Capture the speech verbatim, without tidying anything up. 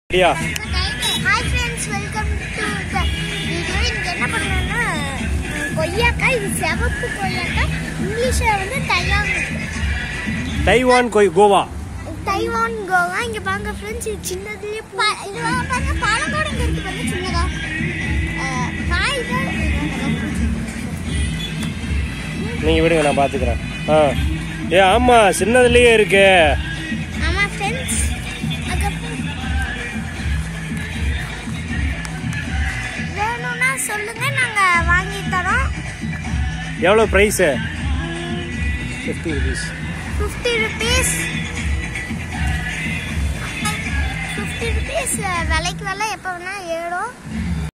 Yeah. Hi friends, welcome to the video. இங்க என்ன பண்றோம்னா கொய்யாக்காய் இது செவப்பு கொய்யாக்காய் இங்கிலீஷ்ல வந்து Taiwan Taiwan guava Taiwan guava இங்க பாருங்க फ्रेंड्स இது சின்னதுலயே இது பாருங்க பழங்கோட இங்க இருக்கு பாருங்க சின்னதா காய் தான் நீங்க விடுங்க நான் பாத்துக்கறேன். ஆ ஏ ஆமா சின்னதுலயே இருக்கு. ஆமா फ्रेंड्स வேணும்னா சொல்லுங்க நாங்க வாங்கி தரோம். எவ்வளவு price? fifty rupees. fifty rupees. fifty rupees விலைக்கு விலை எப்ப வேணா ஏறும்.